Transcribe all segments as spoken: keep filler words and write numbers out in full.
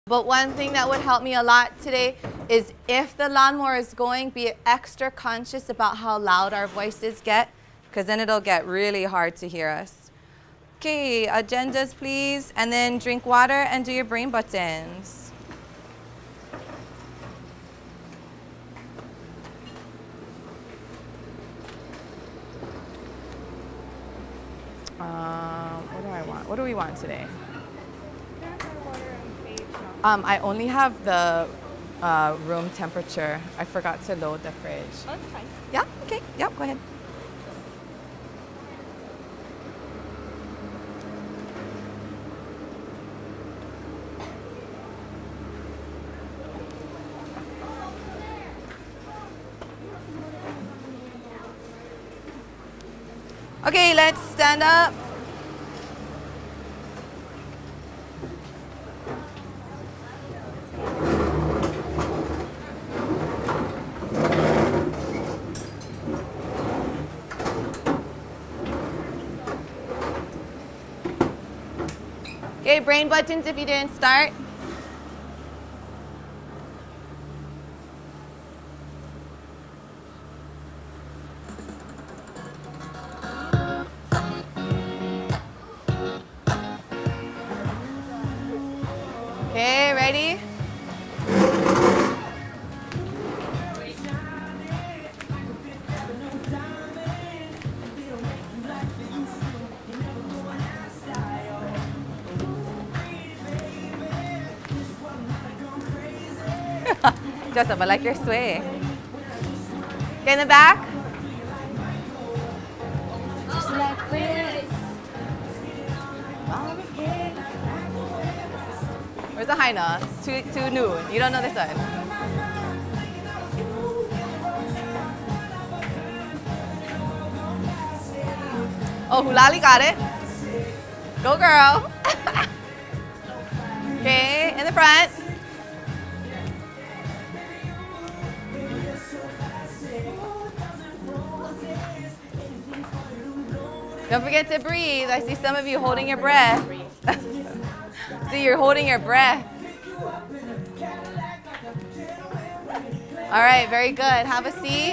But one thing that would help me a lot today is if the lawnmower is going, be extra conscious about how loud our voices get, because then it'll get really hard to hear us. Okay, agendas please, and then drink water and do your brain buttons. Um, what do I want? What do we want today? Um, I only have the uh, room temperature. I forgot to load the fridge. Oh, that's fine. Yeah, okay, yep, go ahead. Okay, let's stand up. Okay, brain buttons if you didn't start. Okay, ready? Joseph, I like your sway. Okay, in the back. Just like this. Where's the high note? Too, too new. You don't know this one. Oh, Hulali got it. Go, girl. Okay, in the front. Don't forget to breathe. I see some of you holding your breath. See, you're holding your breath. All right, very good. Have a seat.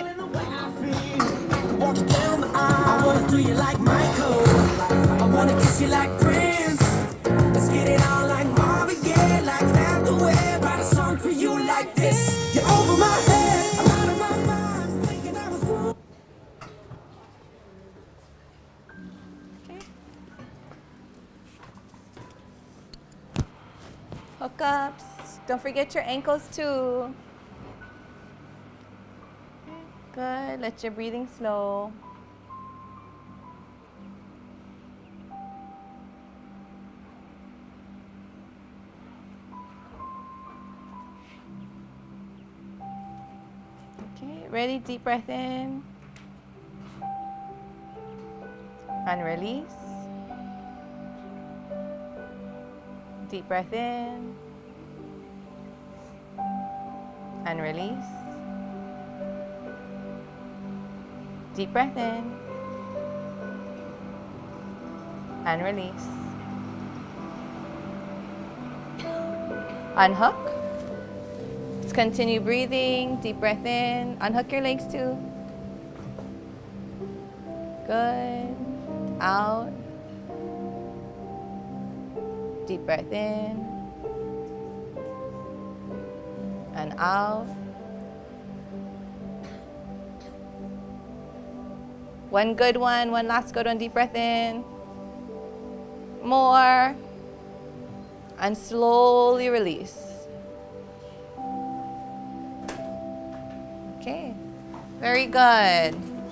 I wanna do you like Michael. I wanna kiss you like Prince. Let's get it on like Marvin Gaye, like Hathaway. Write a song for you like this. You're over my head. I'm out of my mind. Thinking I was wrong. Hookups. Don't forget your ankles too. Good. Let your breathing slow. Okay, ready? Deep breath in. And release. Deep breath in. And release. Deep breath in. And release. Unhook. Let's continue breathing. Deep breath in. Unhook your legs too. Good. Out. Deep breath in. And out. One good one, one last good one. Deep breath in. More. And slowly release. Okay, very good.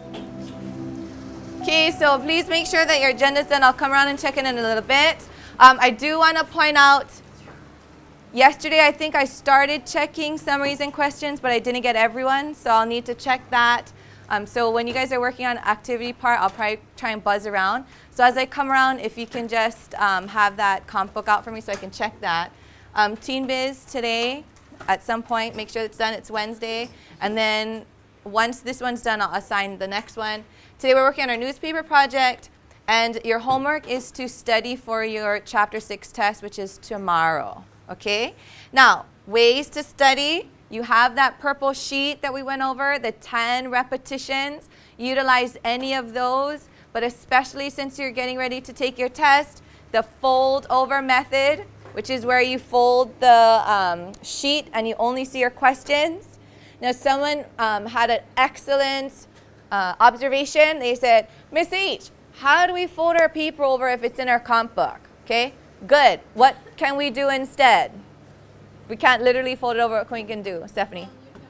Okay, so please make sure that your agenda's done. I'll come around and check in in a little bit. Um, I do want to point out, yesterday I think I started checking summaries and questions, but I didn't get everyone, so I'll need to check that. Um, so when you guys are working on activity part, I'll probably try and buzz around. So as I come around, if you can just um, have that comp book out for me so I can check that. Um, Teen Biz today, at some point, make sure it's done. It's Wednesday. And then once this one's done, I'll assign the next one. Today we're working on our newspaper project. And your homework is to study for your chapter six test, which is tomorrow. Okay? Now, ways to study. You have that purple sheet that we went over, the ten repetitions. Utilize any of those, but especially since you're getting ready to take your test, the fold over method, which is where you fold the um, sheet and you only see your questions. Now, someone um, had an excellent uh, observation. They said, Miss H, how do we fold our paper over if it's in our comp book? Okay, good. What can we do instead? We can't literally fold it over. What can we do, Stephanie?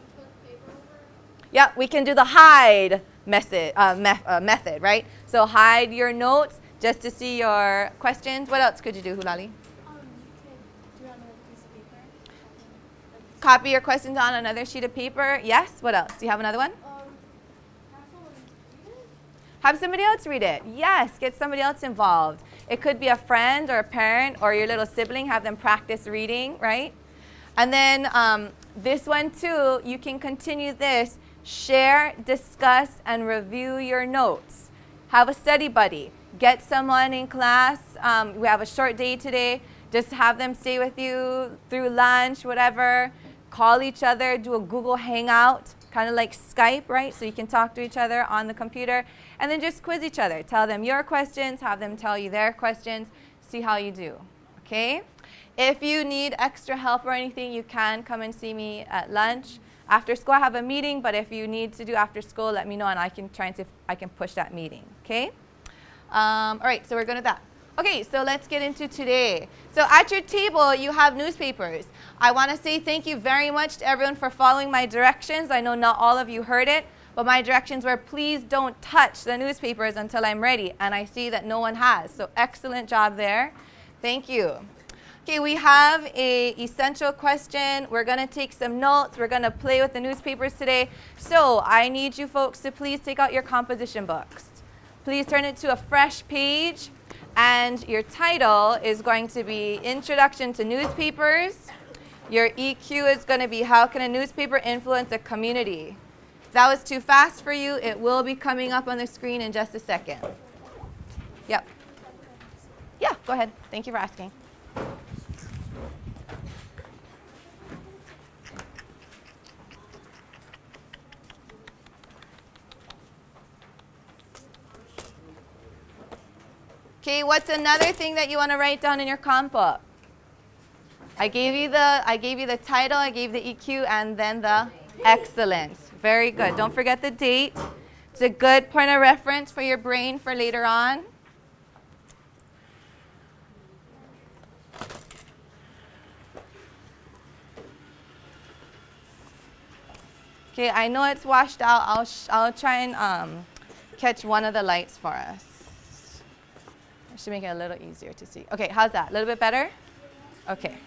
Yeah, we can do the hide method, uh, me uh, method, right? So hide your notes just to see your questions. What else could you do, Hulali? Um, you could do it on a piece of paper. Copy your questions on another sheet of paper. Yes, what else? Do you have another one? Um, have someone read it? Have somebody else read it. Yes, get somebody else involved. It could be a friend or a parent or your little sibling. Have them practice reading, right? And then um, this one too, you can continue this. Share, discuss, and review your notes. Have a study buddy. Get someone in class. Um, we have a short day today. Just have them stay with you through lunch, whatever. Call each other. Do a Google Hangout, kind of like Skype, right? So you can talk to each other on the computer. And then just quiz each other. Tell them your questions. Have them tell you their questions. See how you do. Okay? If you need extra help or anything, you can come and see me at lunch. After school, I have a meeting, but if you need to do after school, let me know, and I can try and see if I can push that meeting, okay? Um, all right, so we're good at that. Okay, so let's get into today. So at your table, you have newspapers. I want to say thank you very much to everyone for following my directions. I know not all of you heard it, but my directions were please don't touch the newspapers until I'm ready, and I see that no one has. So excellent job there. Thank you. Okay, we have a essential question. We're going to take some notes. We're going to play with the newspapers today. So I need you folks to please take out your composition books. Please turn it to a fresh page. And your title is going to be Introduction to Newspapers. Your E Q is going to be How Can a Newspaper Influence a Community? If that was too fast for you, it will be coming up on the screen in just a second. Yep. Yeah, go ahead. Thank you for asking. Okay, what's another thing that you want to write down in your comp book? I gave you the I gave you the title, I gave the E Q, and then the excellent. Very good. Don't forget the date. It's a good point of reference for your brain for later on. Okay, I know it's washed out. I'll sh I'll try and um, catch one of the lights for us. I should make it a little easier to see. Okay, how's that? A little bit better? Okay.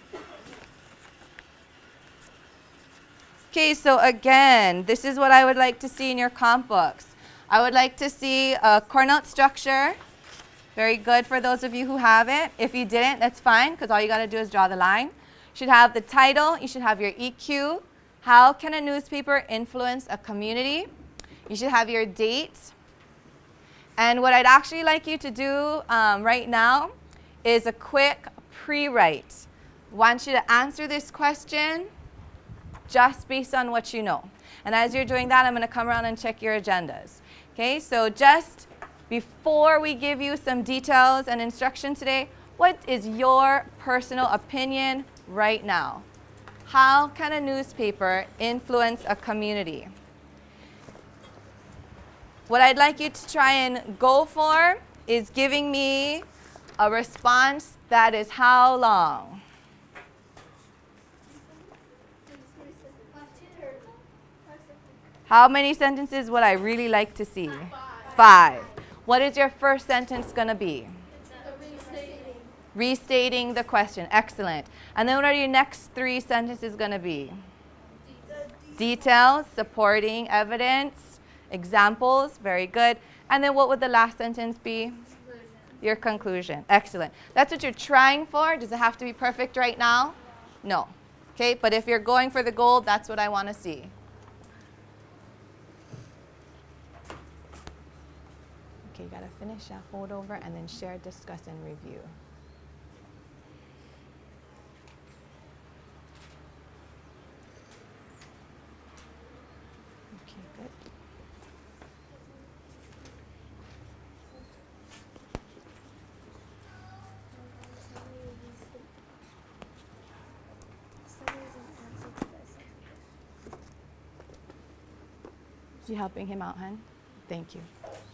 Okay, so again, this is what I would like to see in your comp books. I would like to see a Cornell structure. Very good for those of you who have it. If you didn't, that's fine, because all you got to do is draw the line. You should have the title. You should have your E Q. How can a newspaper influence a community? You should have your date. And what I'd actually like you to do um, right now is a quick pre-write. I want you to answer this question just based on what you know. And as you're doing that, I'm going to come around and check your agendas. Okay, so just before we give you some details and instruction today, what is your personal opinion right now? How can a newspaper influence a community? What I'd like you to try and go for is giving me a response that is how long? How many sentences would I really like to see? Five. Five. What is your first sentence going to be? Restating. Restating the question. Excellent. And then what are your next three sentences going to be? Details, supporting evidence, examples. Very good. And then what would the last sentence be? Conclusion. Your conclusion. Excellent. That's what you're trying for. Does it have to be perfect right now? No. Okay, but if you're going for the goal, that's what I want to see. Okay, you got to finish that, fold over, and then share, discuss, and review. good. You helping him out, hon? Thank you.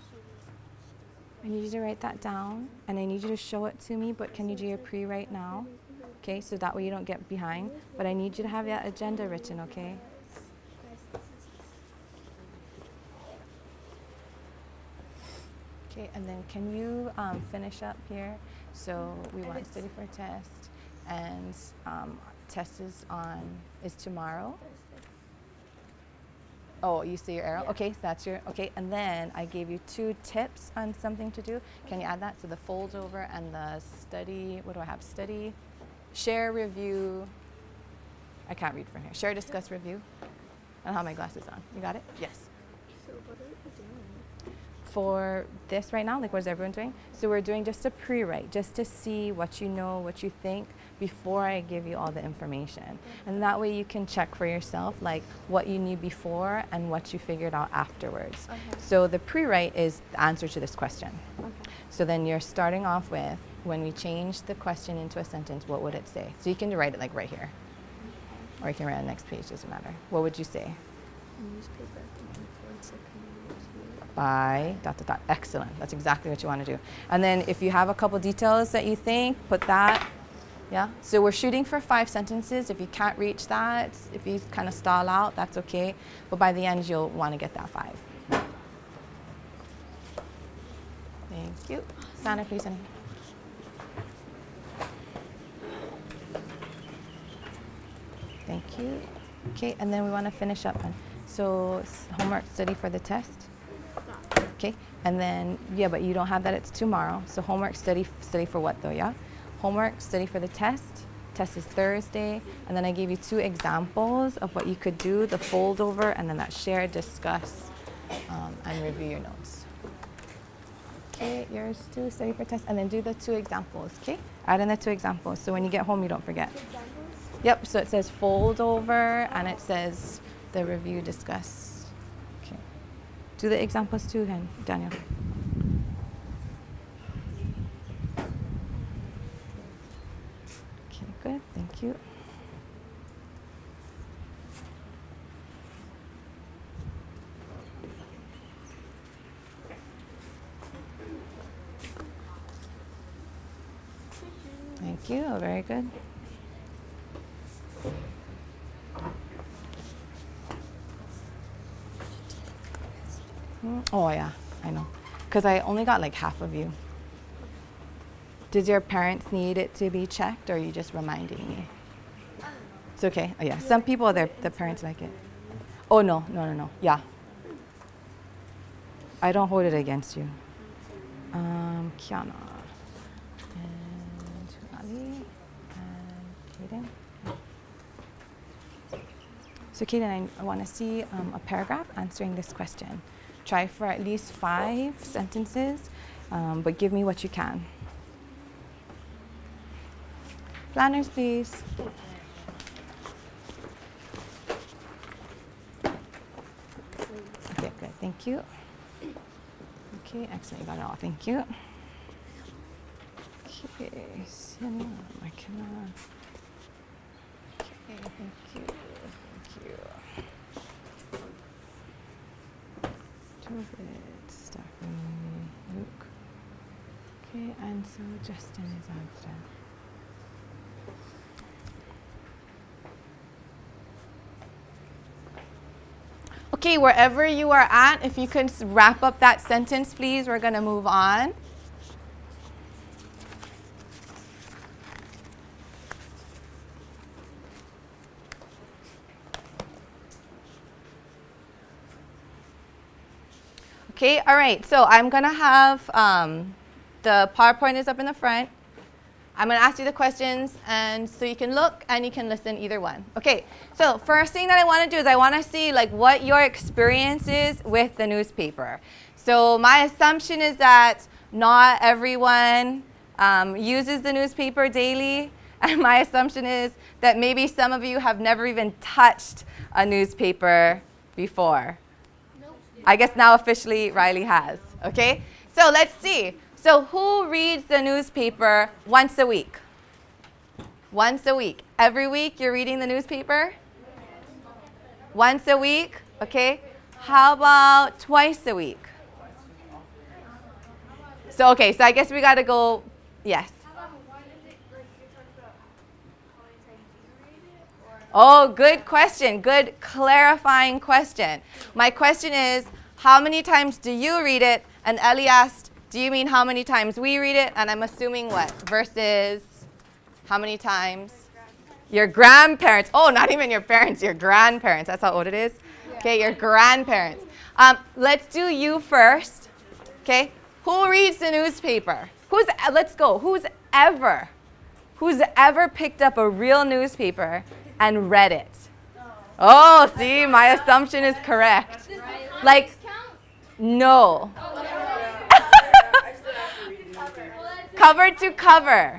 I need you to write that down, and I need you to show it to me, but can you do your pre right now? Okay, so that way you don't get behind. But I need you to have that agenda written, okay? Okay, and then can you um, finish up here? So we want to study for a test, and um, test is on, is tomorrow. Oh, you see your arrow? Yeah. Okay, so that's your, okay. And then I gave you two tips on something to do. Can you add that? So the fold over and the study, what do I have? Study, share, review. I can't read from here. Share, discuss, review. I don't have my glasses on. You got it? Yes. So what are we doing? For this right now, like what is everyone doing? So we're doing just a pre-write, just to see what you know, what you think, before I give you all the information. And that way you can check for yourself like what you knew before and what you figured out afterwards. Okay. So the pre-write is the answer to this question. Okay. So then you're starting off with, when we change the question into a sentence, what would it say? So you can write it like right here. Or you can write on the next page, doesn't matter. What would you say? Newspaper influence a community. By dot dot dot. Excellent. That's exactly what you want to do. And then if you have a couple details that you think, put that. Yeah, so we're shooting for five sentences. If you can't reach that, if you kind of stall out, that's okay. But by the end, you'll want to get that five. Thank you. Stand up, please, honey. Thank you. Okay, and then we want to finish up. So homework study for the test. Okay, and then, yeah, but you don't have that, it's tomorrow. So homework study, study for what though, yeah? Homework, study for the test. Test is Thursday. And then I gave you two examples of what you could do, the fold over and then that share, discuss, um, and review your notes. Okay, yours too, study for test. And then do the two examples, okay? Add in the two examples. So when you get home, you don't forget. Examples? Yep, so it says fold over and it says the review, discuss. Okay. Do the examples too, then, Daniel. Good, thank you. Thank you, very good. Oh yeah, I know. Because I only got like half of you. Does your parents need it to be checked, or are you just reminding me? It's okay. Oh, yeah. Some people, their the parents like it. Oh no, no, no, no. Yeah. I don't hold it against you. Um, Kiana and Ali and Kaden. So Kaden, I, I want to see um, a paragraph answering this question. Try for at least five sentences, um, but give me what you can. Planners, please. Okay, good. Thank you. Okay, excellent. You got it all. Thank you. Okay, so I cannot. Okay, thank you. Thank you. David, Stephanie, Luke. Okay, and so Justin is absent. Okay, wherever you are at, if you can wrap up that sentence, please, we're going to move on. Okay, all right, so I'm going to have, um, the PowerPoint is up in the front. I'm going to ask you the questions, and so you can look and you can listen, either one. Okay, so first thing that I want to do is I want to see like what your experience is with the newspaper. So my assumption is that not everyone um, uses the newspaper daily, and my assumption is that maybe some of you have never even touched a newspaper before. I guess now officially Riley has, okay? So let's see. So who reads the newspaper once a week? Once a week. Every week you're reading the newspaper? Once a week, okay? How about twice a week? So, okay, so I guess we got to go, yes. Oh, good question. Good clarifying question. My question is, how many times do you read it? And Ellie asked, do you mean how many times we read it? And I'm assuming what? Versus how many times? Your grandparents. Oh, not even your parents, your grandparents. That's how old it is? Okay, your grandparents. Um, let's do you first. Okay, who reads the newspaper? Who's, let's go. Who's ever, who's ever picked up a real newspaper and read it? Oh, see, my assumption is correct. Like, no. Cover to cover.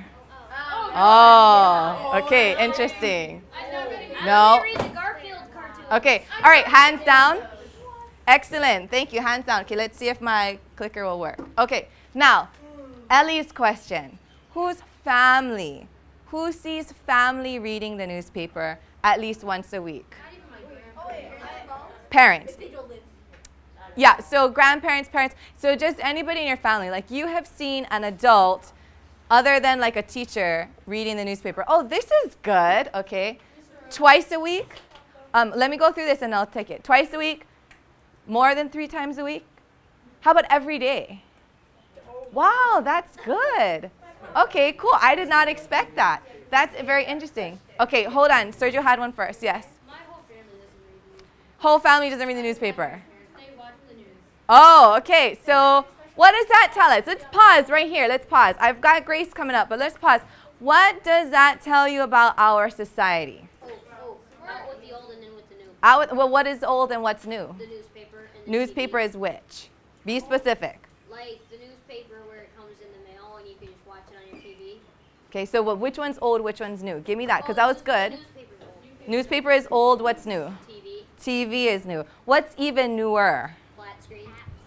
Oh, okay, interesting. No. Okay, all right, hands down. Excellent, thank you, hands down. Okay, let's see if my clicker will work. Okay, now, Ellie's question. Whose family? Who sees family reading the newspaper at least once a week? Parents. Yeah, so grandparents, parents, so just anybody in your family. Like you have seen an adult, other than like a teacher, reading the newspaper. Oh, this is good, okay. Twice a week? Um, let me go through this and I'll take it. Twice a week? More than three times a week? How about every day? Wow, that's good. Okay, cool. I did not expect that. That's very interesting. Okay, hold on. Sergio had one first. Yes? My whole family doesn't read news. Whole family doesn't read the newspaper. They watch the news. Oh, okay. So what does that tell us? Let's pause right here. Let's pause. I've got Grace coming up, but let's pause. What does that tell you about our society? Oh, oh, out with the old and in with the new. Out with, well, what is old and what's new? The newspaper and the Newspaper T V. is which? Be specific. Like the newspaper where it comes in the mail and you can just watch it on your T V. Okay, so what, which one's old, which one's new? Give me that, because that was good. Newspaper's old. Newspaper is old, what's new? T V. T V is new. What's even newer? Flat screen.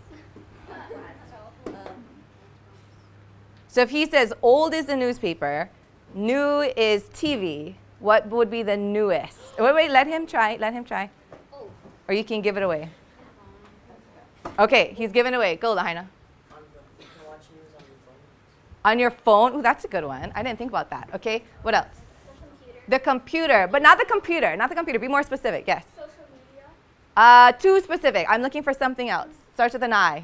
So if he says old is the newspaper, new is T V, what would be the newest? Wait, wait, let him try, let him try. Oh. Or you can give it away. Okay, he's giving it away. Go, Lahaina. On your phone? Ooh, that's a good one. I didn't think about that. Okay, what else? The computer. The computer, but not the computer, not the computer. Be more specific, yes. Social media. Uh, too specific. I'm looking for something else. Starts with an I.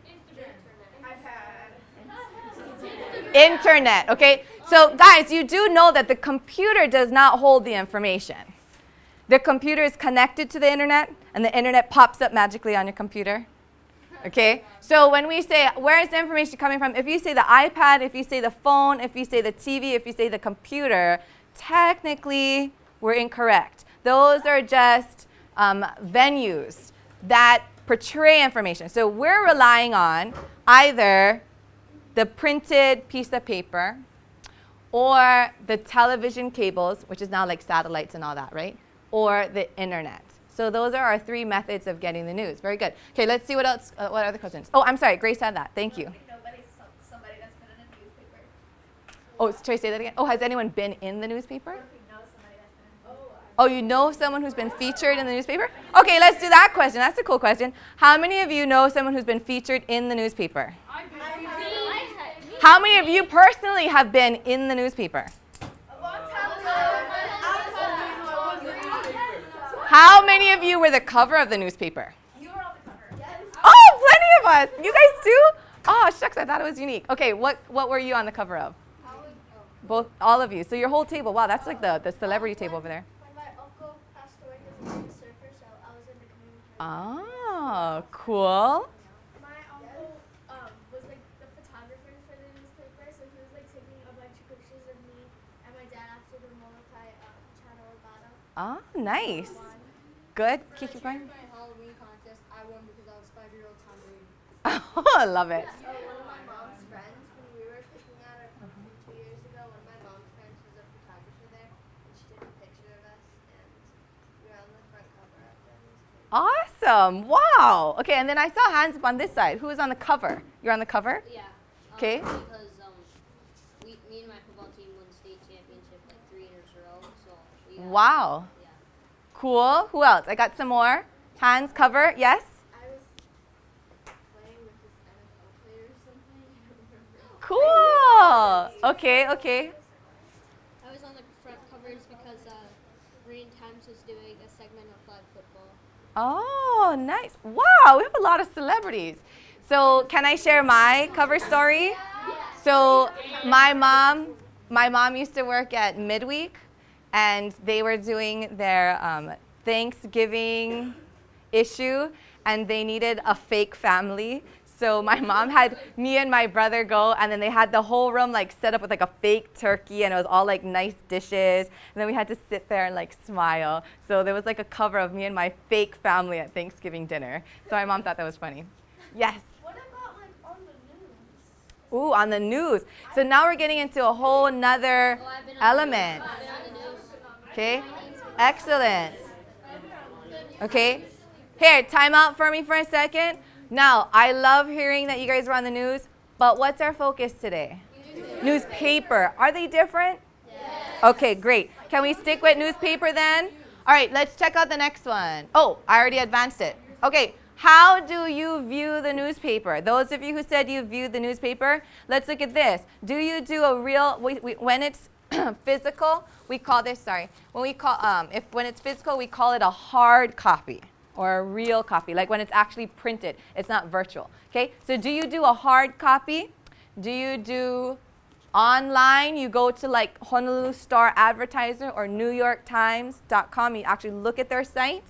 Internet, okay? So guys, you do know that the computer does not hold the information. The computer is connected to the internet, and the internet pops up magically on your computer. Okay? So when we say, where is the information coming from? If you say the iPad, if you say the phone, if you say the T V, if you say the computer, technically we're incorrect. Those are just um, venues that portray information. So we're relying on either the printed piece of paper or the television cables, which is now like satellites and all that, right? Or the internet. So those are our three methods of getting the news. Very good. Okay, let's see what else, uh, what other questions? Oh, I'm sorry, Grace had that. Thank you. Somebody that's been in a newspaper. Oh, Trey, say that again. Oh, has anyone been in the newspaper? Oh, you know someone who's been featured in the newspaper? Okay, let's do that question. That's a cool question. How many of you know someone who's been featured in the newspaper? How many of you personally have been in the newspaper? How many of you were the cover of the newspaper? You were on the cover. Yes. Oh, plenty of us. You guys too? Oh, shucks, I thought it was unique. Okay, what, what were you on the cover of? Both, all of you. So your whole table. Wow, that's like the, the celebrity table over there. When my uncle passed away, he was a surfer, so I was in the community. Oh, cool. My uncle um, was like the photographer for the newspaper, so he was like taking a bunch of pictures of me and my dad after the Molokai um, channel about him. Oh, nice. Good. Keep it going. My Halloween contest, I won because I was five-year-old Tom Brady. Oh, I love it. So one of my mom's friends, when we were picking out our company two years ago, one of my mom's friends was a photographer there, and she took a picture of us, and we were on the front cover of the newspaper. Awesome. Wow. Okay, and then I saw hands up on this side. Who is on the cover? You're on the cover? Yeah. Um, 'Kay. Because um, we, me and my football team won state championship like three years in a row. So we got, Wow. Yeah. Cool. Who else? I got some more. Hands, cover. Yes? I was playing with this N F L player or something. I don't remember. Cool. Okay, okay. I was on the front covers because uh, Marine Times was doing a segment of flag football. Oh, nice. Wow, we have a lot of celebrities. So can I share my cover story? So my mom, my mom used to work at Midweek, and they were doing their um, Thanksgiving issue, and they needed a fake family. So my mom had me and my brother go, and then they had the whole room like set up with like a fake turkey, and it was all like nice dishes. And then we had to sit there and like smile. So there was like a cover of me and my fake family at Thanksgiving dinner. So my mom thought that was funny. Yes. What about like on the news? Ooh, on the news. So now we're getting into a whole nother Oh, I've been on element. The news. I've been on the news. Okay? Excellent. Okay? Here, time out for me for a second. Now, I love hearing that you guys are on the news, but what's our focus today? Newspaper. Newspaper. Are they different? Yes. Okay, great. Can we stick with newspaper then? All right, let's check out the next one. Oh, I already advanced it. Okay, how do you view the newspaper? Those of you who said you viewed the newspaper, let's look at this. Do you do a real, we, we, when it's physical, we call this, sorry, when we call, um, if when it's physical, we call it a hard copy or a real copy, like when it's actually printed. It's not virtual, okay? So do you do a hard copy? Do you do online? You go to like Honolulu Star Advertiser or New York Times dot com, you actually look at their site?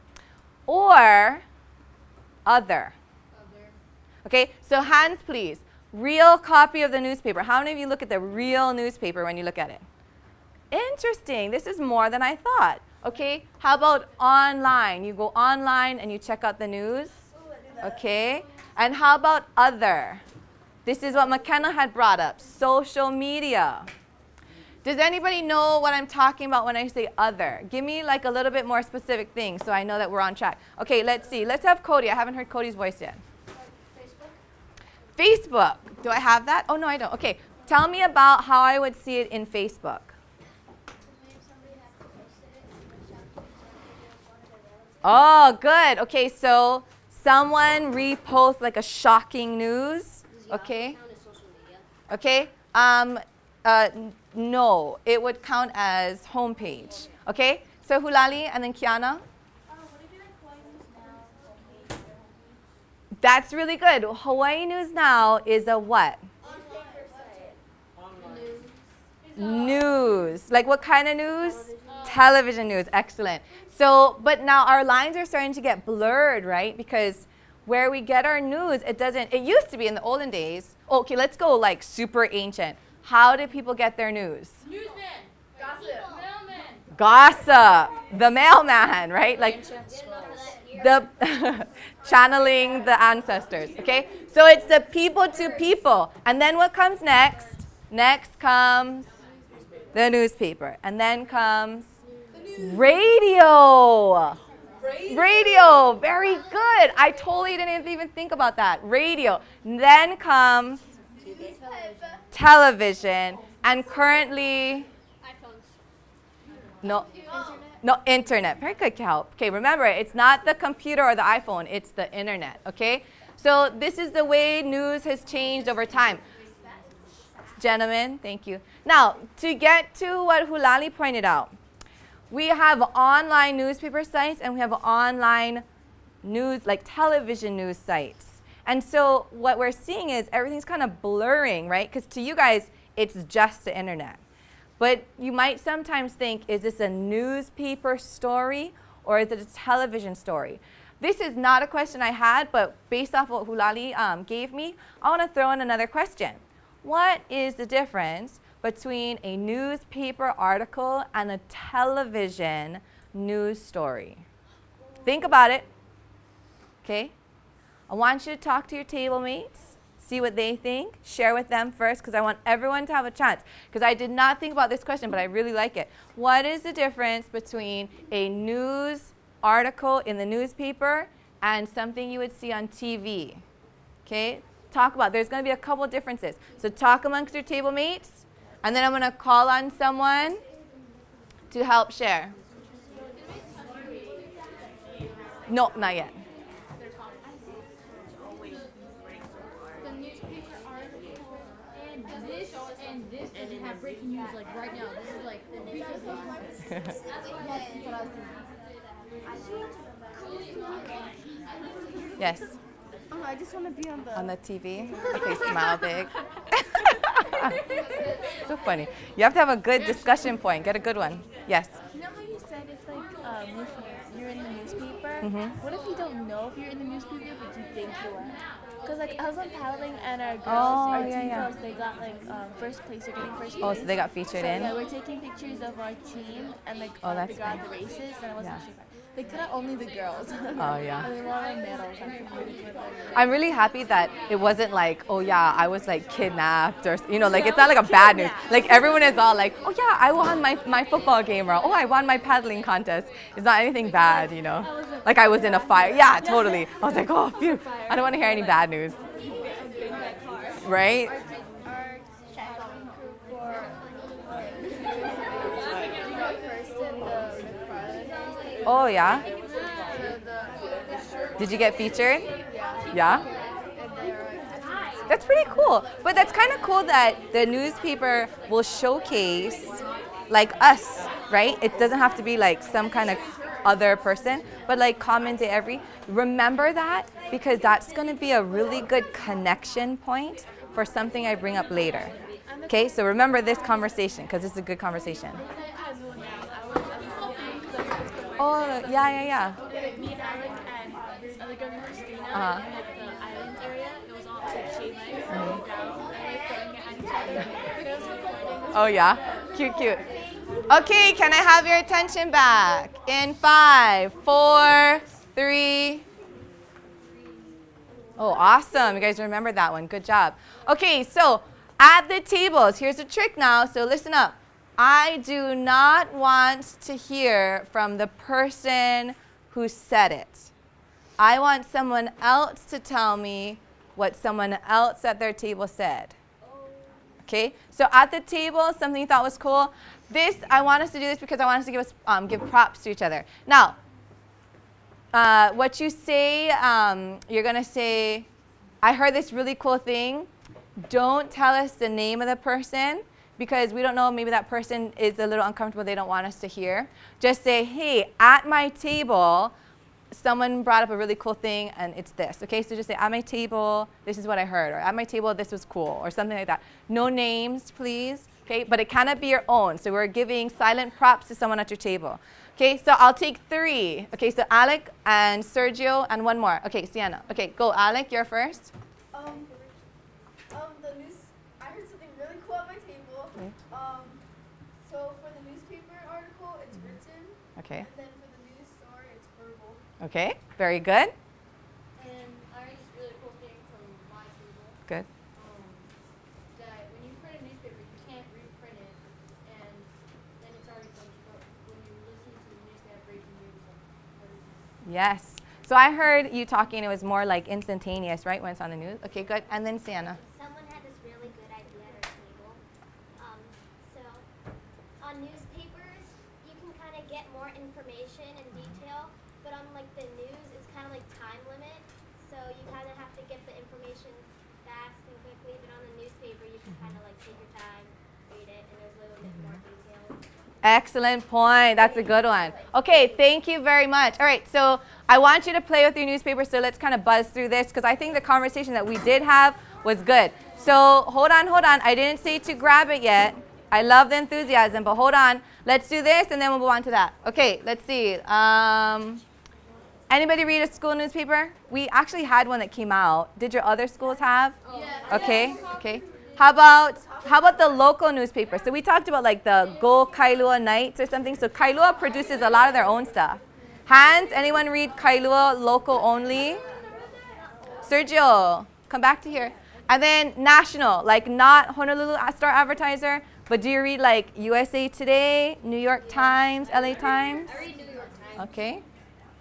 Or other? Other. Okay, so hands please. Real copy of the newspaper. How many of you look at the real newspaper when you look at it? Interesting. This is more than I thought. Okay, how about online? You go online and you check out the news. Okay, and how about other? This is what McKenna had brought up, social media. Does anybody know what I'm talking about when I say other? Give me like a little bit more specific things so I know that we're on track. Okay, let's see. Let's have Cody. I haven't heard Cody's voice yet. Facebook. Facebook. Do I have that? Oh, no, I don't. Okay, tell me about how I would see it in Facebook. Oh, good. Okay, so someone reposts like a shocking news. Okay. Okay. Um, uh, no, it would count as homepage. Okay. So Hulali and then Kiana. That's really good. Hawaii News Now is a what? News. Like what kind of news? Television news. Excellent. So, but now our lines are starting to get blurred, right? Because where we get our news, it doesn't, it used to be in the olden days. Okay, let's go like super ancient. How did people get their news? Newsman. Gossip. Mailman. Gossip. The mailman, right? Like the channeling the ancestors, okay? So it's the people to people. And then what comes next? Next comes the newspaper. And then comes radio. Radio. Very good. I totally didn't even think about that. Radio. Then comes television. And currently, no, no, internet. Very good, Cal. Okay, remember, it's not the computer or the iPhone. It's the internet, okay? So this is the way news has changed over time. Gentlemen, thank you. Now, to get to what Hulali pointed out, we have online newspaper sites and we have online news, like television news sites. And so what we're seeing is everything's kind of blurring, right? Because to you guys, it's just the internet. But you might sometimes think, is this a newspaper story or is it a television story? This is not a question I had, but based off what Hulali um, gave me, I want to throw in another question. What is the difference between a newspaper article and a television news story? Think about it, okay? I want you to talk to your table mates, see what they think, share with them first, because I want everyone to have a chance, because I did not think about this question, but I really like it. What is the difference between a news article in the newspaper and something you would see on T V. Okay? Talk about, there's going to be a couple differences. So talk amongst your table mates, and then I'm going to call on someone to help share. No, not yet. The newspaper article and this and this doesn't have breaking news like right now. This is like the week of Yes. Oh, I just want to be on the. On the T V? Okay, smile big. So funny. You have to have a good discussion point. Get a good one. Yes. You know how you said if like um, if you're in the newspaper, Mhm. what if you don't know if you're in the newspaper but you think you are? Because like I was on paddling and our girls, Oh, our yeah, team yeah. girls, they got like um, first place. They're getting first place. Oh, so they got featured So, in? Yeah, we're taking pictures of our team and like Oh, uh, that's the girl at nice. the races, and I wasn't Yeah. sure. They cut out only the girls. Oh, yeah. And they wanted medals. Actually. I'm really happy that it wasn't like, oh yeah, I was like kidnapped or, you know, like it's not like a bad news. Like everyone is all like, oh yeah, I won my, my football game, or oh, I won my paddling contest. It's not anything bad, you know. Like I was in a fire. Yeah, totally. I was like, oh, phew. I don't want to hear any bad news. Right? Our shadowing crew for first in the McFarland. Oh yeah. So the Did you get featured? yeah, Yeah? and they were like, That's pretty cool. But that's kind of cool that the newspaper will showcase like us, right? It doesn't have to be like some kind of other person, but like comment to every. Remember that, because that's going to be a really good connection point for something I bring up later. Okay, so remember this conversation because it's a good conversation. Oh, yeah, yeah, yeah. Like me and Alec and this other girl named Christina Uh-huh. in like the islands area. It was all like shaved ice on the ground and like throwing it at each other. But it was recording. Oh yeah, cute, cute. Okay, can I have your attention back? In five, four, three. Oh, awesome. You guys remember that one. Good job. Okay, so at the tables, here's a trick now, so listen up. I do not want to hear from the person who said it. I want someone else to tell me what someone else at their table said. Okay, so at the table, something you thought was cool. This, I want us to do this because I want us to give us um, give props to each other. Now, uh, what you say, um, you're gonna say, I heard this really cool thing. Don't tell us the name of the person because we don't know, maybe that person is a little uncomfortable, they don't want us to hear. Just say, hey, at my table, someone brought up a really cool thing and it's this, okay? So just say, at my table, this is what I heard, or at my table, this was cool, or something like that. No names, please, okay? But it cannot be your own, so we're giving silent props to someone at your table. Okay, so I'll take three. Okay, so Alec and Sergio and one more. Okay, Sienna. Okay, go, Alec, you're first. Um, um, the news. I heard something really cool at my table. Okay. Um, so for the newspaper article, it's written, Okay, and then for the news story, it's verbal. okay, very good, And I heard this really cool thing from my table. good. Um, that when you print a newspaper, you can't reprint it, and then it's already finished. But when you listen to the news, they have breaking news. Like, what is it? Yes. So I heard you talking, it was more like instantaneous, right, when it's on the news? Okay, good. And then Sienna. Someone had this really good idea at our table. Um, so, on newspapers, you can kind of get more information and detail, but on like the news, it's kind of like time limit. So you kind of have to get the information fast and quickly. But on the newspaper, you can kind of like take your time, read it, and there's a little bit more details. Excellent point. That's a good one. Okay, thank you very much. All right, so I want you to play with your newspaper, so let's kind of buzz through this because I think the conversation that we did have was good. So hold on, hold on. I didn't say to grab it yet. I love the enthusiasm, but hold on. Let's do this, and then we'll move on to that. Okay, let's see. Um, anybody read a school newspaper? We actually had one that came out. Did your other schools have? Okay, okay. How about how about the local newspaper? So we talked about like the Go Kailua Nights or something. So Kailua produces a lot of their own stuff. Hands, anyone read Kailua local only? Sergio, come back to here. And then national, like not Honolulu Star Advertiser, but do you read like U S A Today, New York Times, L A Times? I read New York Times. Okay.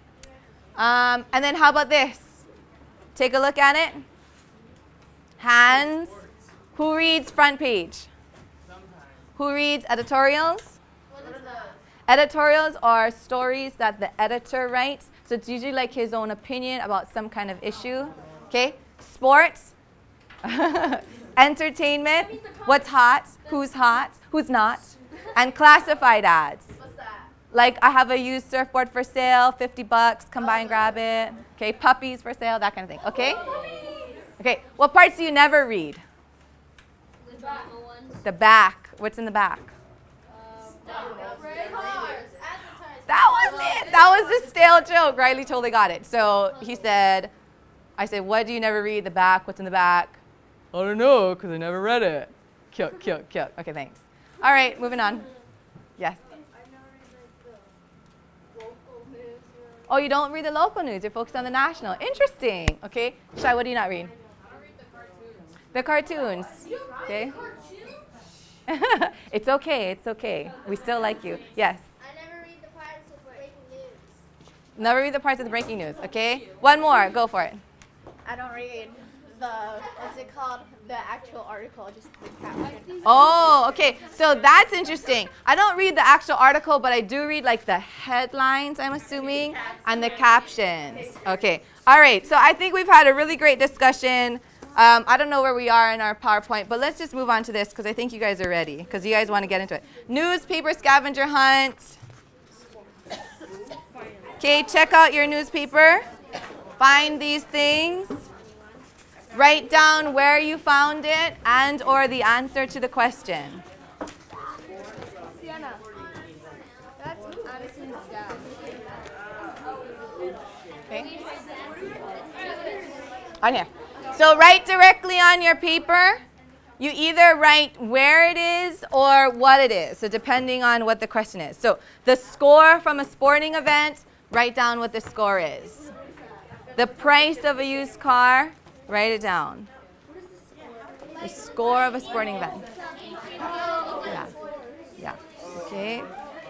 Um, and then how about this? Take a look at it. Hands. Who reads front page? Who reads editorials? Editorials are stories that the editor writes. So it's usually like his own opinion about some kind of issue. Okay? Sports. Entertainment. What's hot? Who's hot? Who's not? And classified ads. What's that? Like, I have a used surfboard for sale, fifty bucks, come by and grab it. Okay, puppies for sale, that kind of thing. Okay? Okay, what parts do you never read? The drama ones. The back. What's in the back? That was it. That was a stale joke. Riley totally got it. So he said, I said, what do you never read? The back. What's in the back? I don't know, because I never read it. Cute, cute, cute. Okay, thanks. All right, moving on. Yes? I never read like the local news. Oh, you don't read the local news. You're focused on the national. Interesting. Okay. Shai, what do you not read? I don't read the cartoons. The cartoons. Okay. It's okay. It's okay. We still like you. Yes. I never read the parts of breaking news. Never read the parts of the breaking news. Okay. One more. Go for it. I don't read the, what's it called, the actual article, just the caption. Oh, okay. So that's interesting. I don't read the actual article, but I do read like the headlines, I'm assuming, and the captions. Okay. All right. So I think we've had a really great discussion. Um, I don't know where we are in our PowerPoint, but let's just move on to this because I think you guys are ready because you guys want to get into it. Newspaper scavenger hunt. Okay, check out your newspaper. Find these things. Write down where you found it and or the answer to the question. Sienna, that's Addison's dad. Okay. On here. So write directly on your paper. You either write where it is or what it is, so depending on what the question is. So the score from a sporting event, write down what the score is. The price of a used car, write it down. The score of a sporting event. Yeah. Yeah. Okay.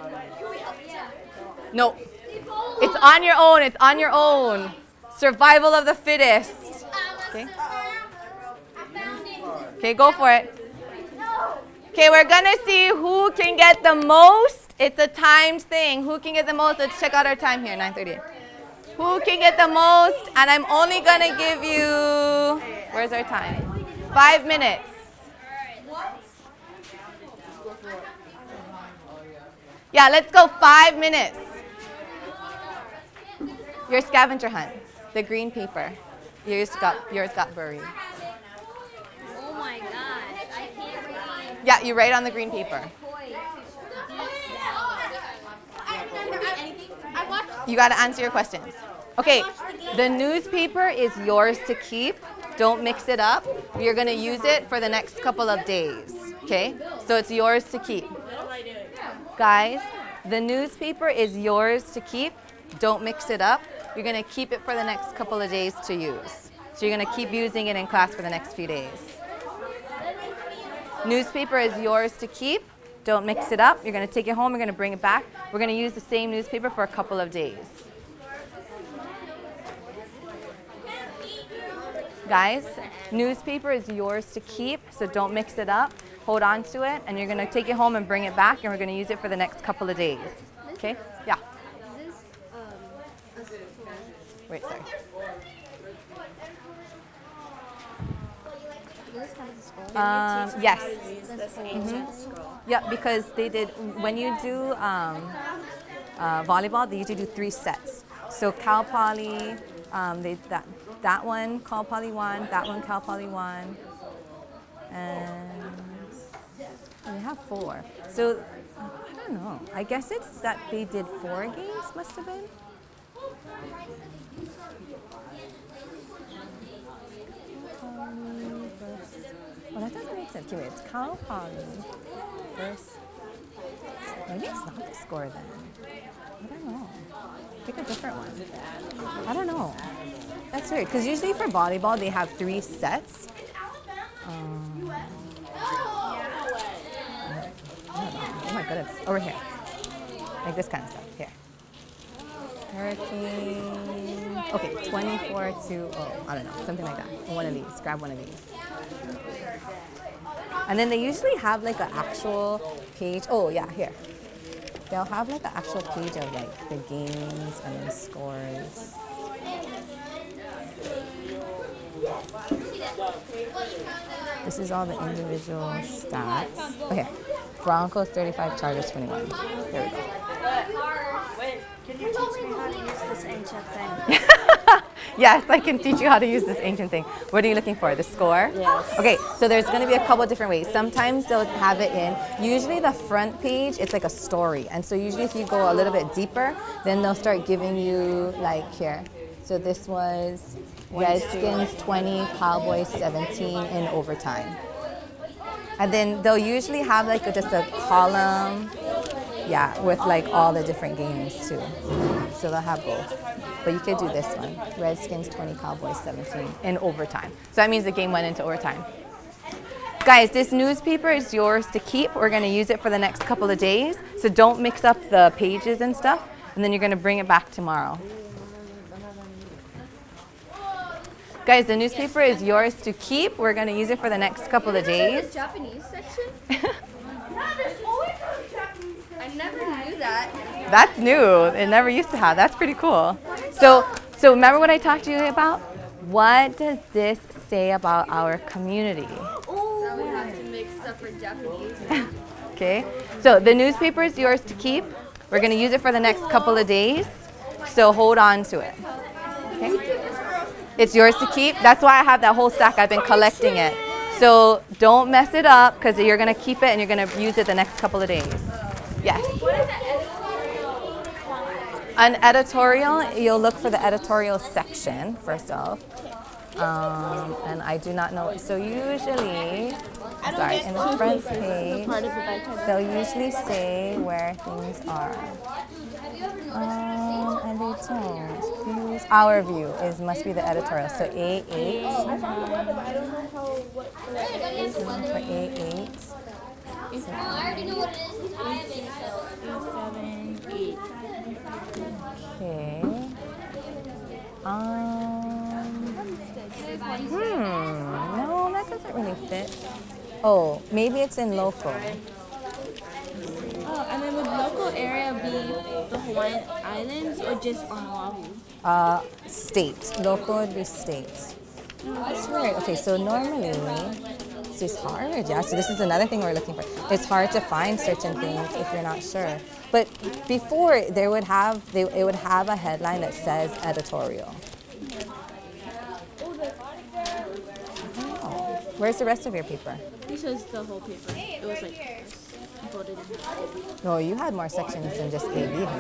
No. It's on your own. It's on your own. Survival of the fittest. Okay. Okay, go for it. Okay, we're going to see who can get the most. It's a timed thing. Who can get the most? Let's check out our time here, nine thirty. Who can get the most? And I'm only going to give you, where's our time? Five minutes. Yeah, let's go five minutes. Your scavenger hunt, the green paper. Yours got, yours got buried. Oh my gosh, I can't read. Yeah, you write on the green paper. You got to answer your questions. Okay, the newspaper is yours to keep. Don't mix it up. You're going to use it for the next couple of days. Okay, so it's yours to keep. Guys, the newspaper is yours to keep. Don't mix it up. You're going to keep it for the next couple of days to use. So you're going to keep using it in class for the next few days. Newspaper is yours to keep. Don't mix it up. You're going to take it home. You're going to bring it back. We're going to use the same newspaper for a couple of days. Guys, newspaper is yours to keep, so don't mix it up. Hold on to it, and you're going to take it home and bring it back, and we're going to use it for the next couple of days. Okay? Yeah. Is this, um, a Wait, sorry. Um, yes. Mm-hmm. Yeah, because they did, when you do um, uh, volleyball, they usually do three sets. So Cal Poly, um, they, that, that one, Cal Poly one, that one, Cal Poly one, and they have four. So, I don't know. I guess it's that they did four games, must have been. Well, that doesn't make sense. Okay, wait, it's Cal Poly first. Maybe it's not the score then. I don't know. Pick a different one. I don't know. That's weird, because usually for volleyball, they have three sets. Um, oh my goodness. Over here. Like this kind of stuff. Here. Hurricane. Okay, twenty-four to, oh, I don't know, something like that. One of these, grab one of these. And then they usually have like an actual page. Oh yeah, here. They'll have like an actual page of like the games and the scores. This is all the individual stats. Okay, Broncos thirty-five, Chargers twenty-one. There we go. Can you teach me how to use this ancient thing? Yes, I can teach you how to use this ancient thing. What are you looking for? The score? Yes. Okay, so there's going to be a couple different ways. Sometimes they'll have it in, usually the front page, it's like a story. And so usually if you go a little bit deeper, then they'll start giving you like here. So this was Redskins twenty, Cowboys seventeen in overtime. And then they'll usually have like a, just a column, yeah, with like all the different games too. So they'll have both. But you could do this one, Redskins twenty, Cowboys seventeen in overtime. So that means the game went into overtime. Guys, this newspaper is yours to keep. We're gonna use it for the next couple of days. So don't mix up the pages and stuff, and then you're gonna bring it back tomorrow. Guys, the newspaper is yours to keep. We're gonna use it for the next couple of days. Japanese section? I never knew that. That's new. It never used to have. That's pretty cool. So, so remember what I talked to you about? What does this say about our community? Oh, we have to mix separate Japanese. Okay. So the newspaper is yours to keep. We're going to use it for the next couple of days. So hold on to it. Okay. It's yours to keep. That's why I have that whole stack. I've been collecting it. So don't mess it up because you're going to keep it and you're going to use it the next couple of days. Yes. An editorial, you'll look for the editorial section first off. Um, and I do not know it. So usually, sorry, in the front page, they'll usually say where things are. Um, and they don't. Use our view is must be the editorial. So A eight. For A eight. I already know what it is. I have it. Seven, eight. Okay. Um. Hmm. No, that doesn't really fit. Oh, maybe it's in local. Oh, and then would local area be the Hawaiian Islands or just on Oahu? Uh, state. Local would be state. That's weird. Okay, so normally. It's hard, yeah. So this is another thing we're looking for. It's hard to find certain things if you're not sure. But before, they would have they it would have a headline that says editorial. Oh. Where's the rest of your paper? This was the whole paper. It was like this, folded in half. No, you had more sections than just A B, right?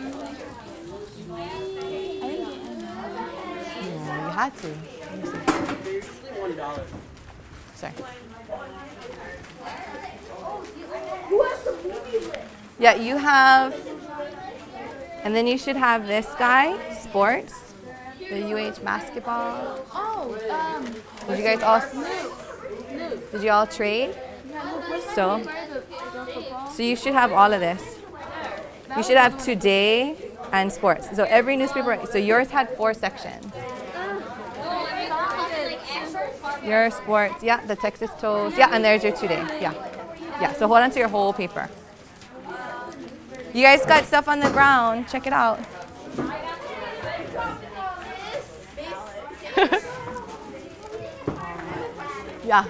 I didn't get enough. No, you had to. One dollar. Sorry. Who has the movie list? Yeah, you have, and then you should have this guy, sports, the U H basketball. Oh, um. Did you guys all, did you all trade? So, so you should have all of this. You should have today and sports. So every newspaper, so yours had four sections. Your sports, yeah, the Texas Toast, yeah, and there's your today, yeah. Yeah, so hold on to your whole paper. You guys got stuff on the ground, check it out. Yeah.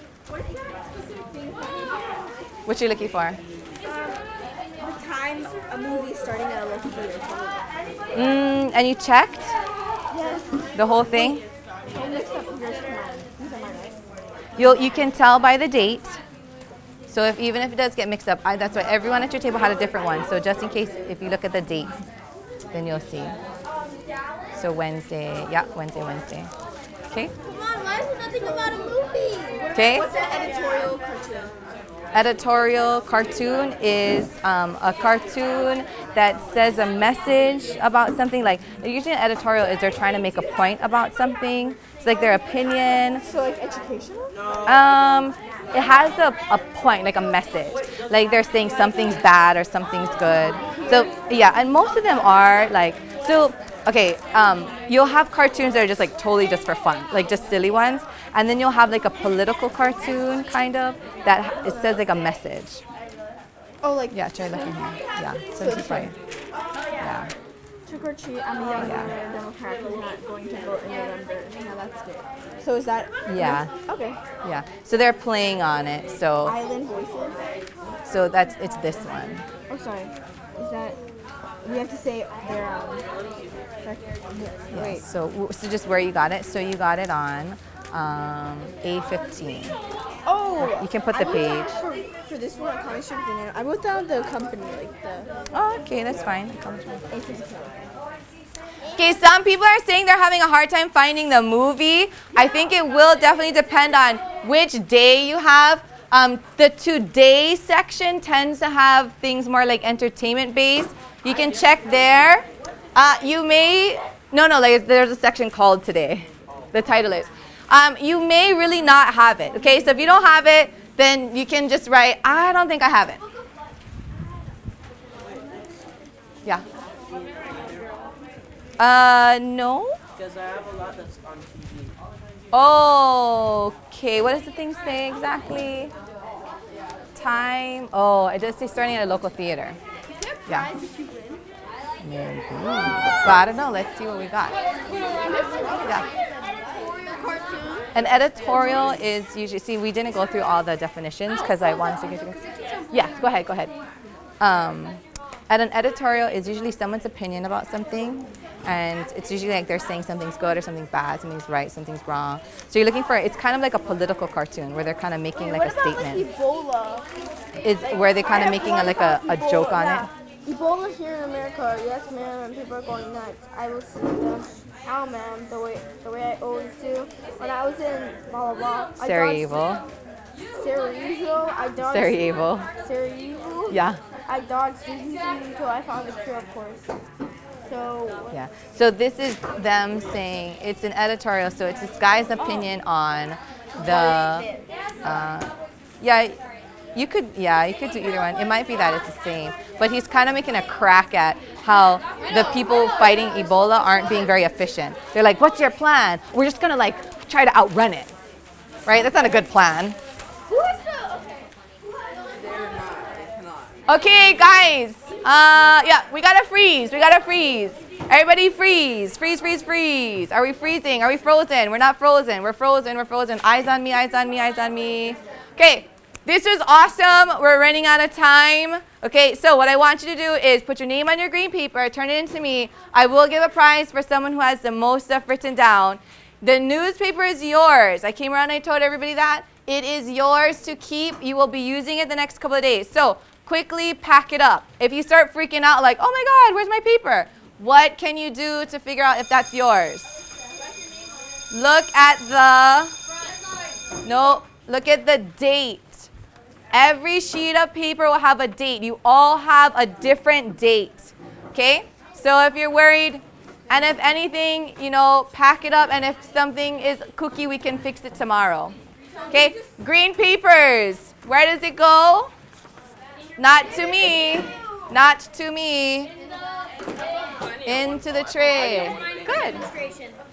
What you looking for? The times a movie starting at a local theater. Mm, and you checked? Yes. The whole thing? I mixed up yours and mine. These are mine, right? You'll, you can tell by the date. So if even if it does get mixed up, I, that's why everyone at your table had a different one. So just in case, if you look at the date, then you'll see. So Wednesday, yeah, Wednesday, Wednesday. Okay? Come on, why is there nothing about a movie? Okay? What's an editorial cartoon? Editorial cartoon is um, a cartoon that says a message about something. Like usually an editorial is they're trying to make a point about something. It's like their opinion. So like educational? Um, it has a, a point, like a message. Like they're saying something's bad or something's good. So yeah, and most of them are like, so okay, um, you'll have cartoons that are just like totally just for fun, like just silly ones. And then you'll have like a political cartoon, kind of, that it says like a message. Oh, like yeah, try looking here. Yeah, so this is right. Yeah. Trick or treat, I'm a young yeah. Democrat who's not going to vote in November. Yeah, that's good. So is that? Yeah. Okay. Yeah. So they're playing on it. So. Island Voices. So that's it's this one. Oh, sorry. Is that? We have to say their. Um, yeah, wait. So so just where you got it. So you got it on um, A fifteen. Oh. You can put the page. For, for this one, I should have I wrote down the company, like the. Oh, okay, that's fine. Okay, some people are saying they're having a hard time finding the movie. I think it will definitely depend on which day you have. Um, the today section tends to have things more like entertainment based. You can check there. Uh, you may, no, no, like there's a section called today. The title is. Um, you may really not have it, okay? So if you don't have it, then you can just write, I don't think I have it. Yeah. Uh, no? Because I have a lot that's on T V. Oh, okay. What does the thing say exactly? Time. Oh, it does say starting at a local theater. Is there a prize Yeah. if you win? Maybe. But I don't know. Let's see what we got. Yeah. An editorial is usually, see, we didn't go through all the definitions because I wanted to get you. Yes, go ahead, go ahead. Um, and an editorial is usually someone's opinion about something, and it's usually like they're saying something's good or something's bad, something's right, something's wrong. So you're looking for, it's kind of like a political cartoon where they're kind of making like a statement. Ebola? Is where they're kind of making a, like a, a joke on it. Ebola here in America, yes ma'am, and people are going nuts. I will see them. How ma'am, the way the way I always do. When I was in blah blah blah. Sarajevo. Sarajevo. I dodged. Sarajevo. Sarajevo. Yeah. I dodged diseases until I found the cure, of course. So. Yeah. So this is them saying it's an editorial. So it's this guy's opinion on the. Uh, yeah. You could, yeah, you could do either one. It might be that it's the same, but he's kind of making a crack at how the people fighting Ebola aren't being very efficient. They're like, "What's your plan? We're just gonna like try to outrun it, right? That's not a good plan." Who is the? Okay, guys. Uh, yeah, we gotta freeze. We gotta freeze. Everybody, freeze, freeze, freeze, freeze. Are we freezing? Are we frozen? We're not frozen. We're frozen. We're frozen. Eyes on me. Eyes on me. Eyes on me. Okay. This was awesome. We're running out of time. Okay, so what I want you to do is put your name on your green paper, turn it into me. I will give a prize for someone who has the most stuff written down. The newspaper is yours. I came around and I told everybody that. It is yours to keep. You will be using it the next couple of days. So quickly pack it up. If you start freaking out like, oh my God, where's my paper? What can you do to figure out if that's yours? Look at the, no, look at the date. Every sheet of paper will have a date. You all have a different date, okay? So if you're worried, and if anything, you know, pack it up, and if something is cookie, we can fix it tomorrow. Okay, green papers, where does it go? Not to me, not to me. Into the tray. Good.